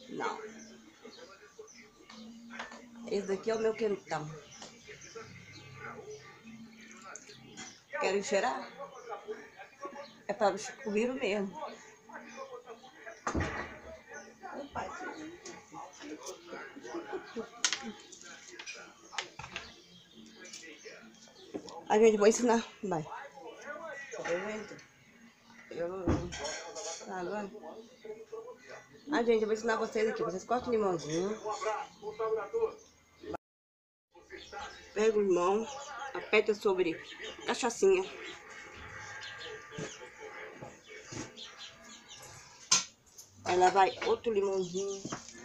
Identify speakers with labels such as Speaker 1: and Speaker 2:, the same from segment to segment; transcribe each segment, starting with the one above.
Speaker 1: Não. Esse daqui é o meu quentão. Querem cheirar? É para o chucumiro mesmo. A gente vai ensinar. Vai. Agora. A gente vai ensinar vocês aqui. Vocês cortam o limãozinho. Pega o limão. Aperta sobre a cachaçinha. Aí lá vai outro limãozinho.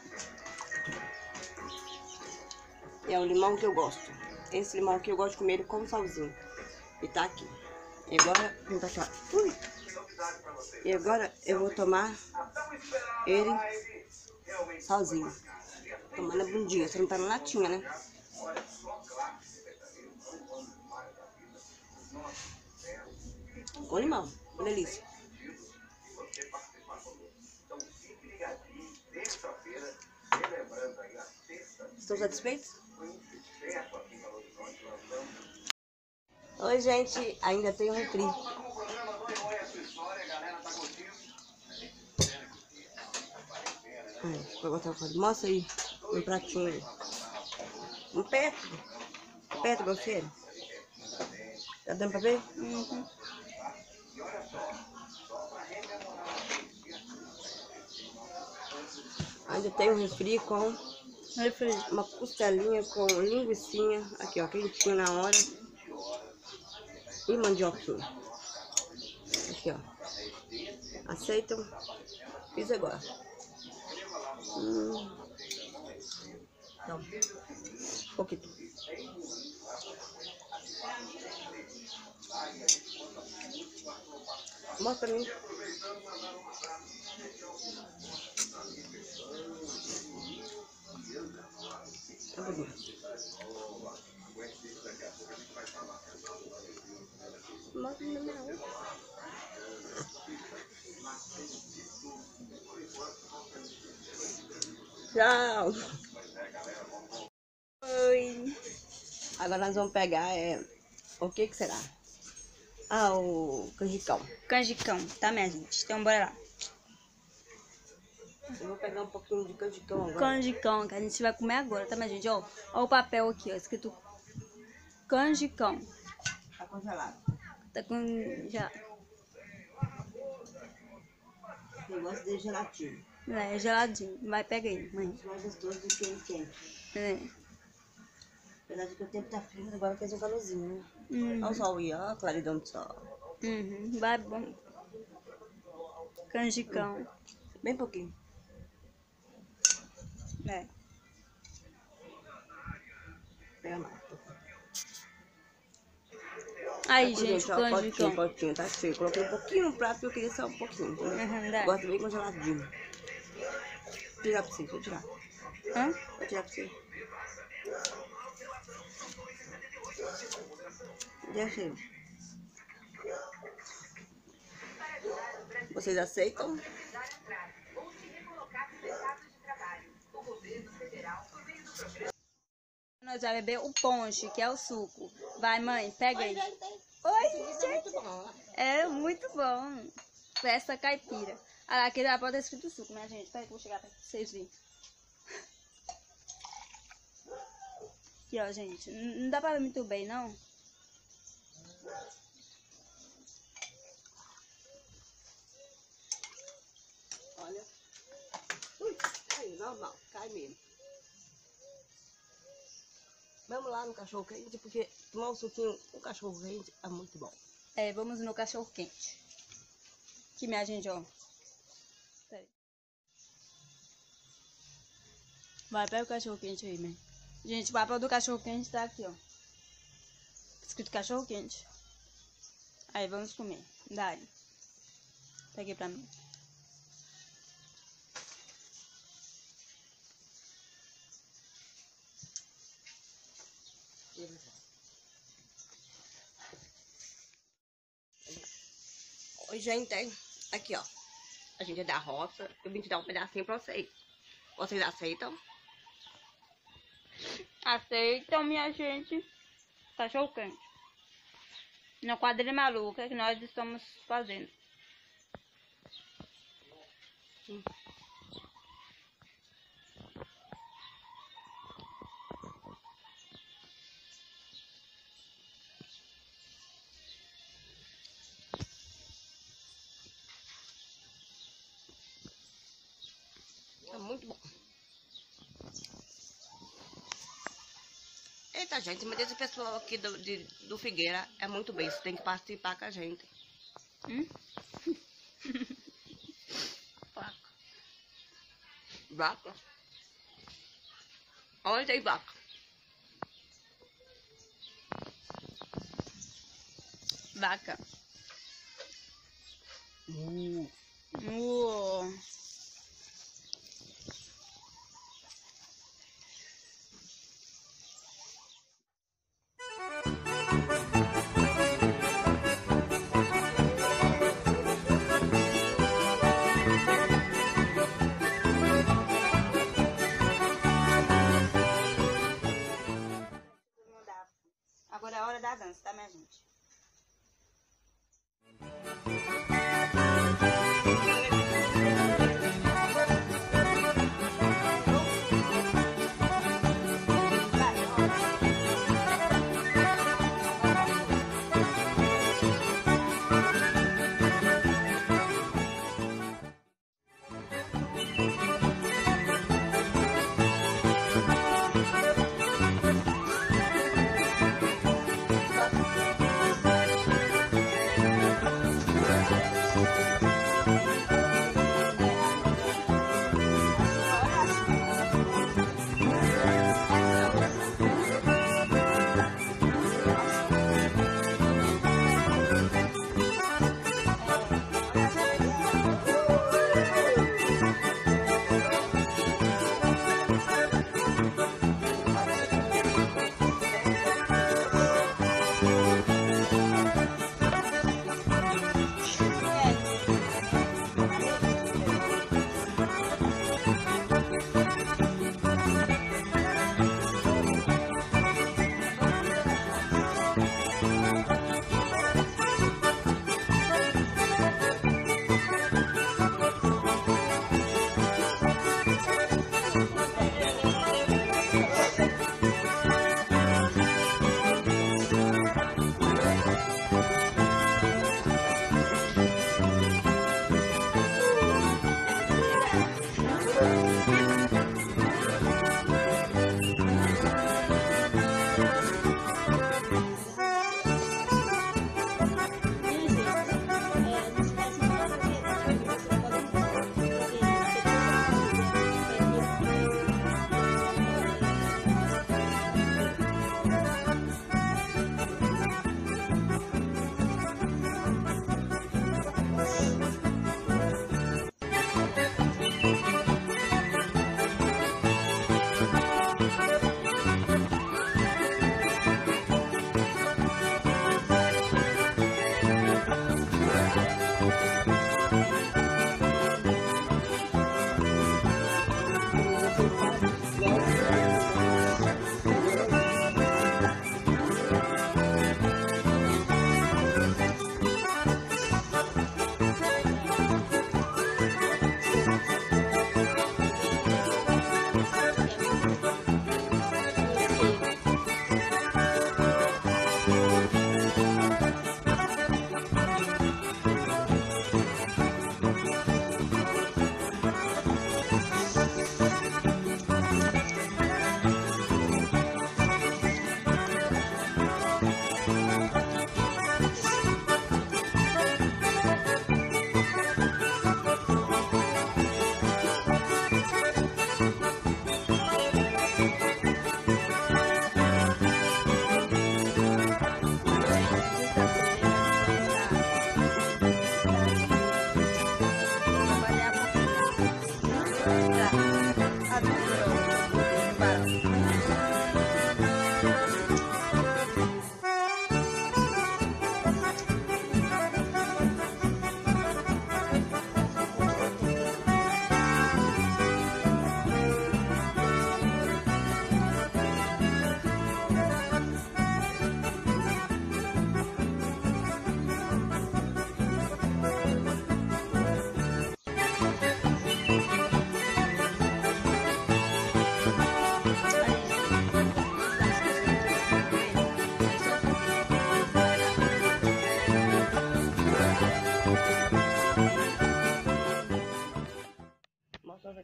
Speaker 1: É o limão que eu gosto. Esse limão aqui eu gosto de comer ele com salzinho. E tá aqui. E agora, vem pra cá. Ui. E agora eu vou tomar ele sozinho. Tomar na bundinha. Você não tá na latinha, né? Com limão. Que delícia. Estão satisfeitos? Oi, gente. Ainda tem um refri. Vou botar o fogo. Mostra aí um pratinho. Um perto. Perto, gostei. Tá dando pra ver? Uhum. Ainda tem um refri com uma costelinha com linguicinha. Aqui, ó, quentinho na hora. E mandioquinha. Aqui, ó. Aceitam? Fiz agora. Então, um pouquinho. Mostra pra mim. Tá bom. Mostra no meu. Tchau. Oi. Agora nós vamos pegar o que será? Ah, o canjicão.
Speaker 2: Canjicão, tá, minha gente? Então bora lá.
Speaker 1: Eu vou pegar um pouquinho de canjicão agora.
Speaker 2: Canjicão, que a gente vai comer agora, tá, minha gente? Ó o papel aqui, ó, escrito canjicão.
Speaker 1: Tá congelado.
Speaker 2: Tá com já.
Speaker 1: Eu gosto de gelatina.
Speaker 2: É, geladinho. Vai, pega aí, mãe.
Speaker 1: É mais gostoso do que quente.
Speaker 2: É.
Speaker 1: Apesar de que o tempo tá frio, mas agora fez um calorzinho, né?
Speaker 2: Uhum.
Speaker 1: Olha o sol aí, ó, a claridão do sol.
Speaker 2: Uhum. Vai, bom. Canjicão.
Speaker 1: Bem pouquinho.
Speaker 2: É.
Speaker 1: Pega mais.
Speaker 2: Aí,
Speaker 1: Aqui,
Speaker 2: gente,
Speaker 1: ó,
Speaker 2: o canjicão.
Speaker 1: potinho, tá cheio. Coloquei um pouquinho no prato porque eu queria só um pouquinho, entendeu?
Speaker 2: Uhum, dá.
Speaker 1: Gosto bem congeladinho. Vou tirar pra você, deixa eu tirar.
Speaker 2: Hã?
Speaker 1: Vou tirar pra você. Deixa eu. Vocês aceitam?
Speaker 2: Nós vamos beber o ponche, que é o suco. Vai, mãe, pega aí. Oi, gente. É muito bom. Festa caipira. Ah, lá, aqui já pode ter escrito suco, né, gente? Peraí que eu vou chegar pra vocês verem. Aqui, ó, gente. Não dá pra ver muito bem, não?
Speaker 1: Olha. Ui, caiu, normal, cai mesmo. Vamos lá no cachorro quente, porque tomar um suquinho com cachorro quente é muito bom.
Speaker 2: É, vamos no cachorro quente. Aqui, minha gente, ó. Peraí. Vai, pega o cachorro quente aí, mãe. Gente, o papel do cachorro quente tá aqui, ó. Escrito cachorro quente. Aí, vamos comer. Dai. Peguei pra mim.
Speaker 1: Oi, gente, aqui, ó. A gente é da roça. Eu vim te dar um pedacinho pra vocês. Vocês aceitam?
Speaker 2: Aceitam, minha gente. Cachorro quente. Na quadrilha maluca que nós estamos fazendo.
Speaker 1: É muito bom. Eita, gente, mas esse pessoal aqui do Figueira é muito bem. Você tem que participar com a gente. Vaca. Vaca? Onde tem vaca?
Speaker 2: Vaca.
Speaker 1: Uh.
Speaker 2: Agora é a hora da dança, tá, minha gente?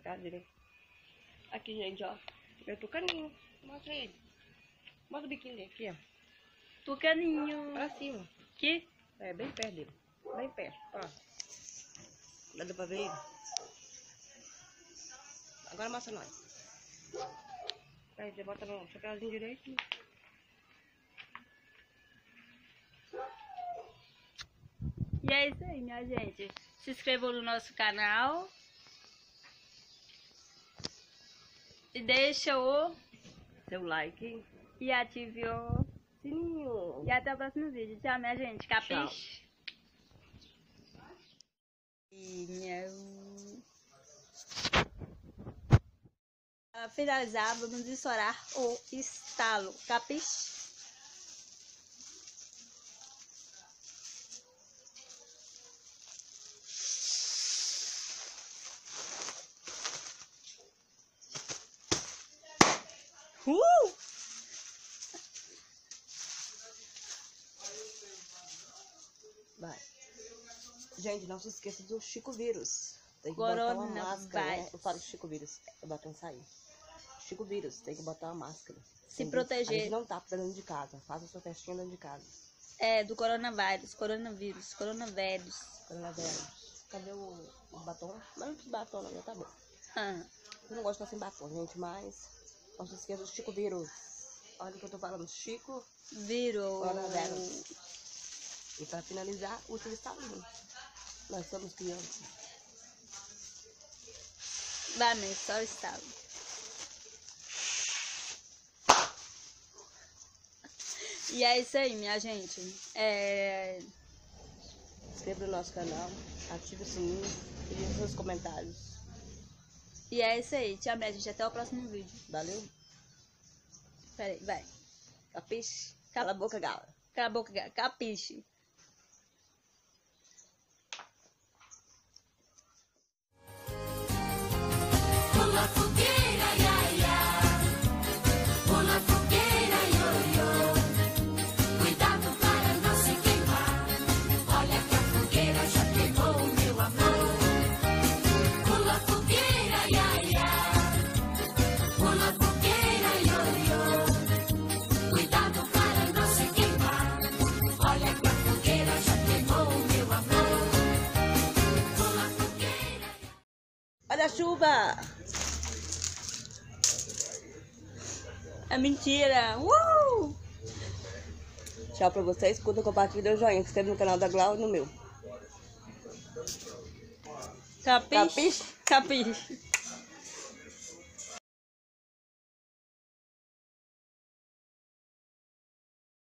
Speaker 1: cá direito. Aqui, gente, ó. Meu tucaninho. Mostra ele. Mostra o biquíni dele aqui, ó.
Speaker 2: Tucaninho.
Speaker 1: Pra cima.
Speaker 2: Aqui?
Speaker 1: É, bem perto dele. Bem perto, ó. Dá pra ver ele? Agora mostra nós. Aí você bota no chapéuzinho direito.
Speaker 2: E é isso aí, minha gente. Se inscrevam no nosso canal. E deixa o
Speaker 1: Seu like.
Speaker 2: e ative o
Speaker 1: Sininho.
Speaker 2: E até o próximo vídeo. Tchau, minha gente. Capiche? Para finalizar, vamos estourar o estalo. Capiche?
Speaker 1: Vai. Gente, não se esqueça do Chico Vírus. Tem que botar uma máscara, né? Eu falo Chico Vírus. Eu boto um sair. Chico Vírus, tem que botar uma máscara.
Speaker 2: Se proteger.
Speaker 1: A gente não tá dentro de casa. Faça sua festinha dentro de casa.
Speaker 2: É, do coronavírus. Coronavírus.
Speaker 1: Cadê o batom? Mas não precisa batom, não, tá bom.
Speaker 2: Ah.
Speaker 1: Eu não gosto de ficar sem batom, gente, mas não se esqueça do Chico Vírus. Olha o que eu tô falando, Chico Coronavírus. E para finalizar, o último estalinho. Nós somos crianças.
Speaker 2: Vai, mas só o estalo. E é isso aí, minha gente.
Speaker 1: Inscreva no nosso canal, ative o sininho e deixe seus comentários.
Speaker 2: E é isso aí. Tchau, minha gente. Até o próximo vídeo.
Speaker 1: Valeu?
Speaker 2: Pera aí, vai.
Speaker 1: Capiche? Cala a boca, gala.
Speaker 2: Cala a boca, gala. Capiche.
Speaker 3: Pula fogueira, ia, ia. Pula fogueira, io, io. Cuidado para não se queimar. Olha que a fogueira já queimou o meu amor. Pula fogueira, ia, ia. Pula fogueira, io, io. Cuidado para não se queimar. Olha que a fogueira já queimou o meu amor. Pula fogueira.
Speaker 1: Olha a chuva!
Speaker 2: É mentira.
Speaker 1: Tchau pra vocês. Curta, compartilha, dê um joinha. Se inscreve no canal da Glau e no meu.
Speaker 2: Capiche?
Speaker 1: Capiche?
Speaker 2: Capiche.